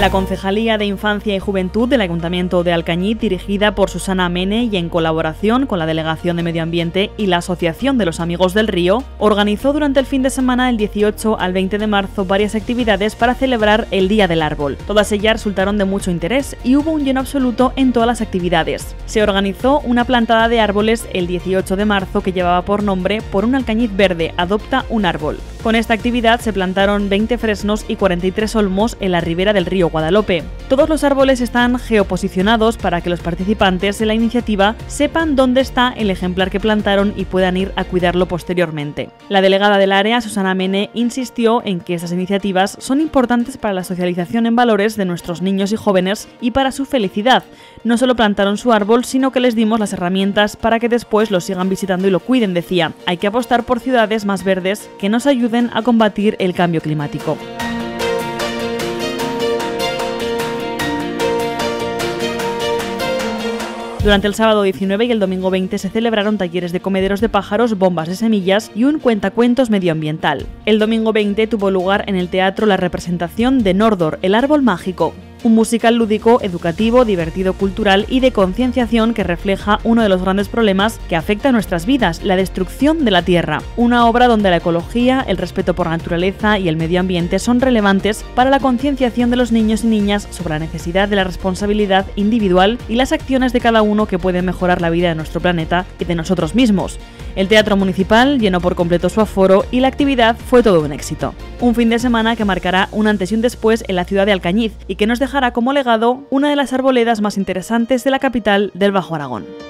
La Concejalía de Infancia y Juventud del Ayuntamiento de Alcañiz, dirigida por Susana Mene y en colaboración con la Delegación de Medio Ambiente y la Asociación de los Amigos del Río, organizó durante el fin de semana del 18 al 20 de marzo varias actividades para celebrar el Día del Árbol. Todas ellas resultaron de mucho interés y hubo un lleno absoluto en todas las actividades. Se organizó una plantada de árboles el 18 de marzo que llevaba por nombre Por un Alcañiz verde, adopta un árbol. Con esta actividad se plantaron 20 fresnos y 43 olmos en la ribera del río Guadalope. Todos los árboles están geoposicionados para que los participantes de la iniciativa sepan dónde está el ejemplar que plantaron y puedan ir a cuidarlo posteriormente. La delegada del área, Susana Mene, insistió en que estas iniciativas son importantes para la socialización en valores de nuestros niños y jóvenes y para su felicidad. No solo plantaron su árbol, sino que les dimos las herramientas para que después lo sigan visitando y lo cuiden, decía. Hay que apostar por ciudades más verdes que nos ayuden a combatir el cambio climático. Durante el sábado 19 y el domingo 20 se celebraron talleres de comederos de pájaros, bombas de semillas y un cuentacuentos medioambiental. El domingo 20 tuvo lugar en el teatro la representación de Nordor, el árbol mágico, un musical lúdico, educativo, divertido, cultural y de concienciación que refleja uno de los grandes problemas que afecta a nuestras vidas, la destrucción de la tierra. Una obra donde la ecología, el respeto por la naturaleza y el medio ambiente son relevantes para la concienciación de los niños y niñas sobre la necesidad de la responsabilidad individual y las acciones de cada uno que pueden mejorar la vida de nuestro planeta y de nosotros mismos. El Teatro Municipal llenó por completo su aforo y la actividad fue todo un éxito. Un fin de semana que marcará un antes y un después en la ciudad de Alcañiz y que nos dejará como legado una de las arboledas más interesantes de la capital del Bajo Aragón.